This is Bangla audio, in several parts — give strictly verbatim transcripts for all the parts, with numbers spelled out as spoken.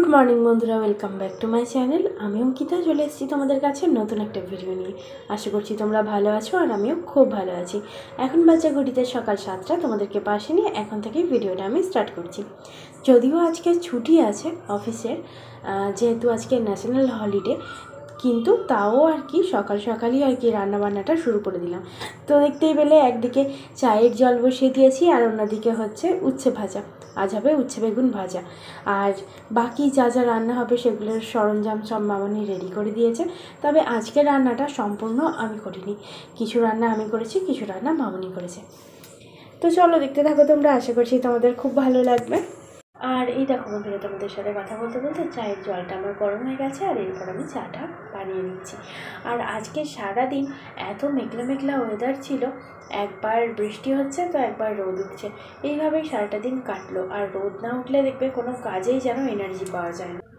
মর্নিং বন্ধুরা, welcome back to my channel. আমি অঙ্কিতা চলে এসেছি তোমাদের কাছে নতুন একটা ভিডিও নিয়ে। আশা করছি তোমরা ভালো আছো আর আমিও খুব ভালো আছি। এখন বাজে ঘড়িতে সকাল সাতটা, তোমাদেরকে পাশে নিয়ে এখন থেকেই ভিডিওটা আমি স্টার্ট করছি। যদিও আজকে ছুটি আছে অফিসের, যেহেতু আজকে ন্যাশনাল হলিডে, কিন্তু তাও আর কি সকাল সকালই আর কি রান্নাবান্নাটা শুরু করে দিলাম। তো দেখতেই পেলে একদিকে চায়ের জল বসিয়ে দিয়েছি আর অন্যদিকে হচ্ছে উচ্ছে ভাজা। আজ হবে উচ্ছে বেগুন ভাজা। আর বাকি যা যা রান্না হবে সেগুলোর সরঞ্জাম সব মামনি রেডি করে দিয়েছে। তবে আজকের রান্নাটা সম্পূর্ণ আমি করিনি, কিছু রান্না আমি করেছি, কিছু রান্না মামনি করেছে। তো চলো দেখতে থাকো তোমরা, আশা করছি তোমাদের খুব ভালো লাগবে। আর এই দেখো বন্ধুরা, তোমাদের সাথে কথা বলতে বলতে চায়ের জলটা আমার গরম হয়ে গেছে আর এরপর আমি চাটা বানিয়ে নিচ্ছি। আর আজকে সারাদিন এত মেঘলা মেঘলা ওয়েদার ছিল, একবার বৃষ্টি হচ্ছে তো একবার রোদ উঠছে, এইভাবেই সারাটা দিন কাটলো। আর রোদ না উঠলে দেখবে কোনো কাজেই যেন এনার্জি পাওয়া যায় না।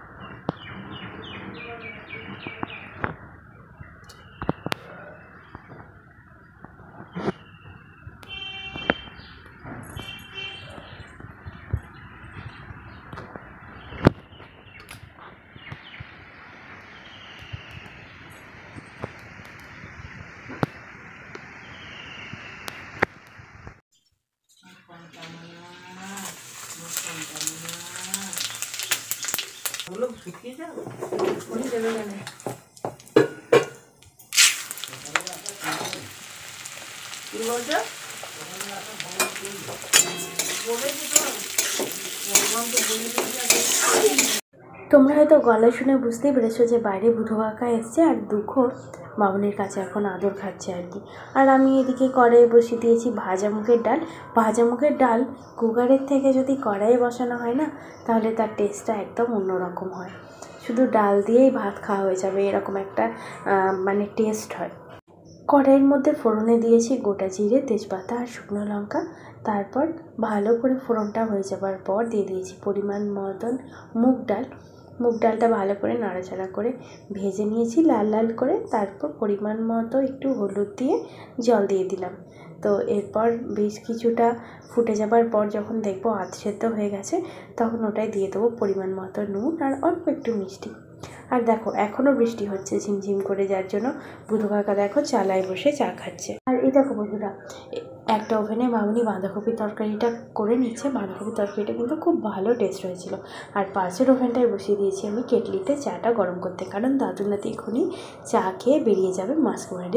তোমরা হয়তো গলা শুনে বুঝতেই পেরেছো যে বাইরে বুধো কাকা এসছে আর দুঃখ মামনির কাছে এখন আদর খাচ্ছে আর কি। আর আমি এদিকে কড়াইয়ে বসিয়ে দিয়েছি ভাজা মুগের ডাল। ভাজা মুগের ডাল কুকারের থেকে যদি কড়াইয়ে বসানো হয় না, তাহলে তার টেস্টটা একদম অন্যরকম হয়। শুধু ডাল দিয়েই ভাত খাওয়া হয়ে যাবে, এরকম একটা মানে টেস্ট হয়। কড়াইয়ের মধ্যে ফোড়নে দিয়েছি গোটা জিরে, তেজপাতা আর শুকনো লঙ্কা। তারপর ভালো করে ফোড়নটা হয়ে যাবার পর দিয়ে দিয়েছি পরিমাণ মতন মুগ ডাল। মুগ ডালটা ভালো করে নাড়াচাড়া করে ভেজে নিয়েছি লাল লাল করে। তারপর পরিমাণ মতো একটু হলুদ দিয়ে জল দিয়ে দিলাম। তো এরপর বেশ কিছুটা ফুটে যাবার পর যখন দেখবো আধ সেদ্ধ হয়ে গেছে, তখন ওটাই দিয়ে দেবো পরিমাণ মতো নুন আর অল্প একটু মিষ্টি। আর দেখো এখনও বৃষ্টি হচ্ছে ঝিমঝিম করে, যার জন্য বুধো কাকা দেখো চালায় বসে চা খাচ্ছে। আর এই দেখো বন্ধুরা, একটা ওভেনে মামনি বাঁধাকপির তরকারিটা করে নিচ্ছে। বাঁধাকপির তরকারিটা কিন্তু খুব ভালো টেস্ট হয়েছিল। আর পাশের ওভেনটায় বসিয়ে দিয়েছি আমি কেটলিতে চাটা গরম করতে, কারণ দাদু নাতি এখনই চা খেয়ে বেরিয়ে যাবে মাসকুমারি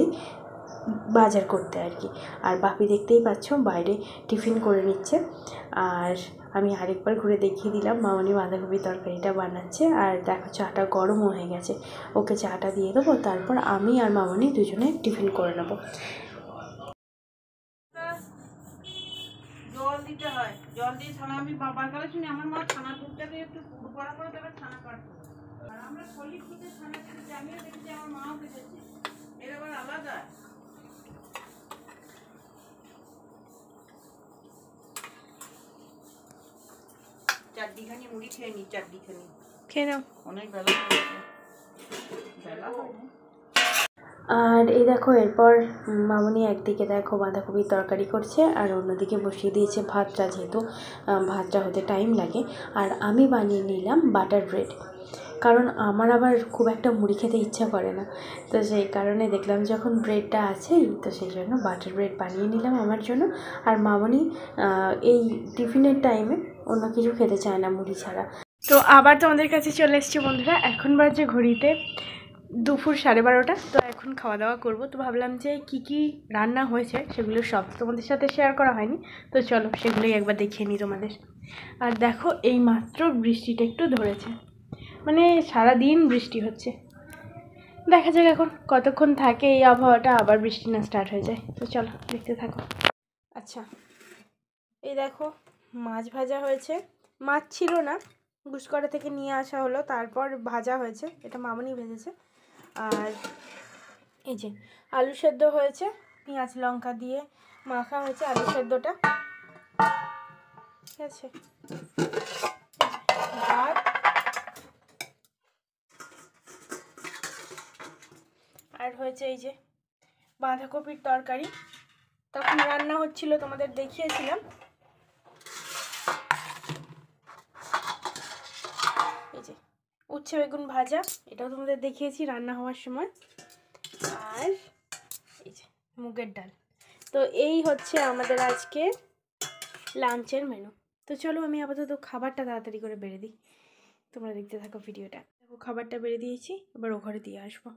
বাজার করতে আর কি। আর বাপি দেখতেই পাচ্ছ বাইরে টিফিন করে নিচ্ছে। আর আমি আরেকবার ঘুরে দেখিয়ে দিলাম মামনি বাঁধাকপির তরকারিটা বানাচ্ছে। আর দেখো চাটা গরমও হয়ে গেছে, ওকে চাটা দিয়ে দেবো, তারপর আমি আর মামনি দুজনে টিফিন করে নেবো। জল দিতে হয়, জল দিয়ে ছানা আমি বাবার কাছে শুনি আমার মা ছানা দুধটাকে একটু পুরো করা করে দেবে, ছানা কাটতো। আর আমরা সলিড দুধের ছানা খেতেছি, আমিও দেখেছি আমার মাও খেতেছি, এর আবার আলাদা। চারদিখানি মুড়ি খেয়ে নি, চারদিখানি খেয়ে নাও, অনেক বেলা হয়ে গেছে। বেলা হয়নি। আর এই দেখো এরপর মামনি একদিকে দেখো বাঁধাকপির তরকারি করছে আর অন্যদিকে বসিয়ে দিয়েছে ভাতটা, যেহেতু ভাতটা হতে টাইম লাগে। আর আমি বানিয়ে নিলাম বাটার ব্রেড, কারণ আমার আবার খুব একটা মুড়ি খেতে ইচ্ছা করে না। তো সেই কারণে দেখলাম যখন ব্রেডটা আছেই, তো সেই জন্য বাটার ব্রেড বানিয়ে নিলাম আমার জন্য। আর মামনি এই টিফিনের টাইমে অন্য কিছু খেতে চায় না মুড়ি ছাড়া। তো আবার তোমাদের কাছে চলে এসছি বন্ধুরা, এখন বাজে ঘড়িতে দুপুর সাড়ে বারোটা। তো এখন খাওয়া দাওয়া করবো। তো ভাবলাম যে কি কি রান্না হয়েছে সেগুলো সব তোমাদের সাথে শেয়ার করা হয়নি, তো চলো সেগুলোই একবার দেখিয়ে নিই তোমাদের। আর দেখো এই মাত্র বৃষ্টিটা একটু ধরেছে, মানে সারা দিন বৃষ্টি হচ্ছে। দেখা যাক এখন কতক্ষণ থাকে এই আবহাওয়াটা, আবার বৃষ্টি না স্টার্ট হয়ে যায়। তো চলো দেখতে থাকো। আচ্ছা এই দেখো মাছ ভাজা হয়েছে, মাছ ছিল না, গুসকরা থেকে নিয়ে আসা হলো, তারপর ভাজা হয়েছে, এটা মামনি ভেজেছে। আর এই যে আলু সেদ্ধ হয়েছে, পেঁয়াজ লঙ্কা দিয়ে মাখা হয়েছে আলু সেদ্ধটা, ঠিক আছে। ভাত আর হয়েছে এই যে বাঁধাকপির তরকারি, তখন রান্না হচ্ছিল তোমাদের দেখিয়েছিলাম। এই যে উচ্ছে বেগুন ভাজা, এটাও তোমাদের দেখিয়েছি রান্না হওয়ার সময়। আর এই যে মুগের ডাল। তো এই হচ্ছে আমাদের আজকে লাঞ্চের মেনু। তো চলো আমি আপাতত খাবারটা তাড়াতাড়ি করে বেড়ে দিই, তোমরা দেখতে থাকো ভিডিওটা। দেখো খাবারটা বেড়ে দিয়েছি, এবার ও ঘরে দিয়ে আসবো।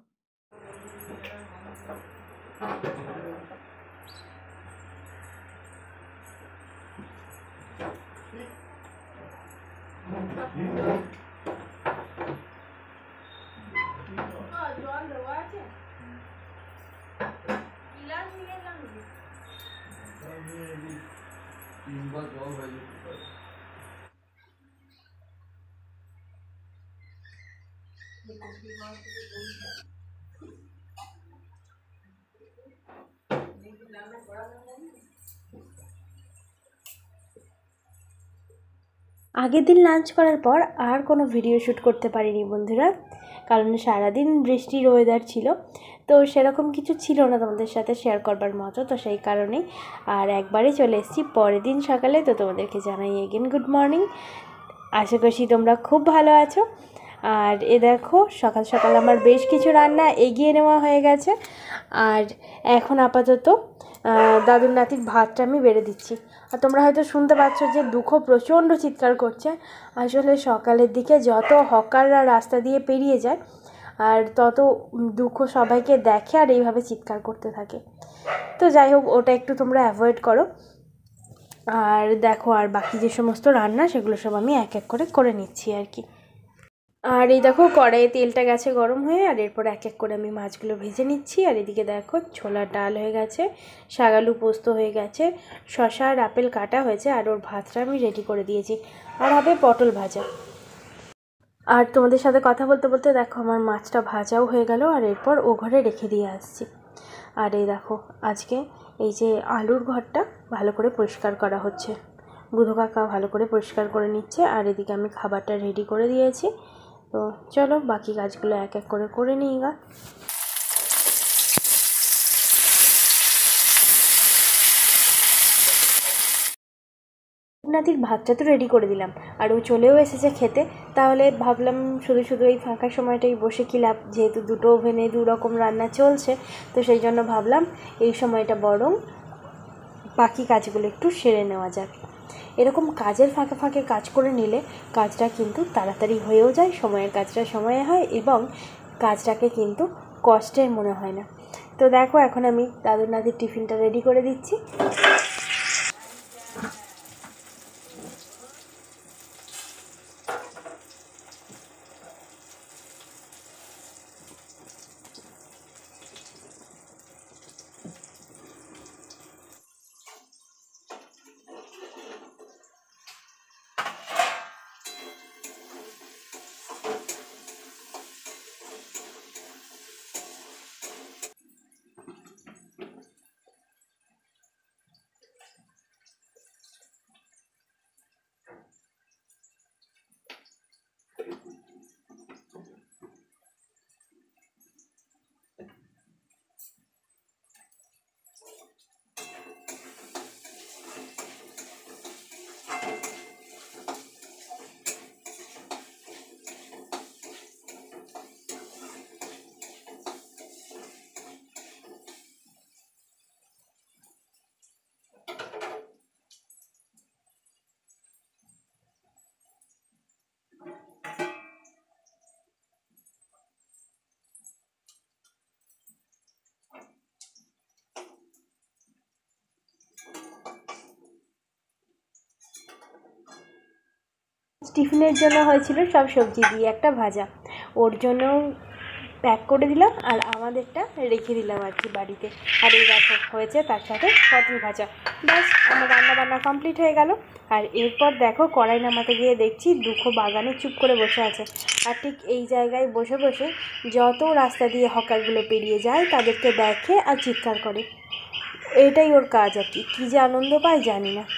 জল দেওয়া আছে, গিলাস নিয়ে এলাম। আগের দিন লাঞ্চ করার পর আর কোনো ভিডিও শ্যুট করতে পারিনি বন্ধুরা, কারণ সারাদিন বৃষ্টির ওয়েদার ছিল, তো সেরকম কিছু ছিল না তোমাদের সাথে শেয়ার করবার মতো। তো সেই কারণেই আর একবারে চলে এসেছি পরের দিন সকালে। তো তোমাদেরকে জানাই এগেন গুড মর্নিং, আশা করছি তোমরা খুব ভালো আছো। আর এ দেখো সকাল সকাল আমার বেশ কিছু রান্না এগিয়ে নেওয়া হয়ে গেছে। আর এখন আপাতত দাদুর নাতির ভাতটা আমি বেড়ে দিচ্ছি। আর তোমরা হয়তো শুনতে পাচ্ছ যে দুঃখ প্রচণ্ড চিৎকার করছে। আসলে সকালের দিকে যত হকাররা রাস্তা দিয়ে পেরিয়ে যায় আর তত দুঃখ সবাইকে দেখে আর এইভাবে চিৎকার করতে থাকে। তো যাই হোক, ওটা একটু তোমরা অ্যাভয়েড করো। আর দেখো আর বাকি যে সমস্ত রান্না সেগুলো সব আমি এক এক করে করে নিচ্ছি আর কি। আর এই দেখো কড়াইয়ে তেলটা গেছে গরম হয়ে, আর এরপর এক এক করে আমি মাছগুলো ভেজে নিচ্ছি। আর এদিকে দেখো ছোলার ডাল হয়ে গেছে, শাকালু পোস্ত হয়ে গেছে, শশা আর আপেল কাটা হয়েছে, আর ওর ভাতটা আমি রেডি করে দিয়েছি। আর হবে পটল ভাজা। আর তোমাদের সাথে কথা বলতে বলতে দেখো আমার মাছটা ভাজাও হয়ে গেল, আর এরপর ও ঘরে রেখে দিয়ে আসছি। আর এই দেখো আজকে এই যে আলুর ঘরটা ভালো করে পরিষ্কার করা হচ্ছে, বুধো কাকা ভালো করে পরিষ্কার করে নিচ্ছে। আর এদিকে আমি খাবারটা রেডি করে দিয়েছি। তো চলো বাকি কাজগুলো এক এক করে করে নিই গা। নাতির ভাতটা তো রেডি করে দিলাম, আর ও চলেও এসেছে খেতে। তাহলে ভাবলাম শুধু শুধু এই ফাঁকা সময়টাই বসে কি লাভ, যেহেতু দুটো ওভেনে দু রকম রান্না চলছে। তো সেই জন্য ভাবলাম এই সময়টা বরং বাকি কাজগুলো একটু সেরে নেওয়া যাক। এরকম কাজের ফাঁকে ফাঁকে কাজ করে নিলে কাজটা কিন্তু তাড়াতাড়ি হয়েও যায়, সময়ের কাজটা সময়ে হয় এবং কাজটাকে কিন্তু কষ্টের মনে হয় না। তো দেখো এখন আমি দাদুর নাতির টিফিনটা রেডি করে দিচ্ছি। টিফিনের জন্য হয়েছিল সব সবজি দিয়ে একটা ভাজা, ওর জন্য প্যাক করে দিলাম আর আমাদেরটা রেখে দিলাম আর কি বাড়িতে। আর এই দেখো হয়েছে তার সাথে পটল ভাজা। ব্যাস আমার রান্না বান্না কমপ্লিট হয়ে গেল। আর এরপর দেখো কড়াই নামাতে গিয়ে দেখছি দুঃখ বাগানে চুপ করে বসে আছে। আর ঠিক এই জায়গায় বসে বসে যত রাস্তা দিয়ে হকারগুলো পেরিয়ে যায় তাদেরকে দেখে আর চিৎকার করে। এটাই ওর কাজ আর কি, কী যে আনন্দ পায় জানি না।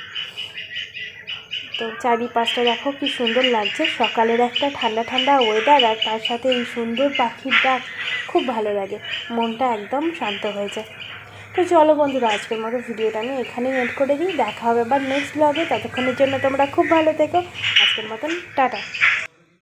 তো চারিপাশটা দেখো কি সুন্দর লাগছে, সকালের একটা ঠান্ডা ঠান্ডা ওয়েদার আর তার সাথে এই সুন্দর পাখির ডাক, খুব ভালো লাগে, মনটা একদম শান্ত হয়ে যায়। তো চলো বন্ধুরা আজকের মতো ভিডিওটা আমি এখানেই এন্ড করে দিই। দেখা হবে আবার নেক্সট ব্লগে, ততক্ষণের জন্য তোমরা খুব ভালো থেকো। আজকের মতন টাটা।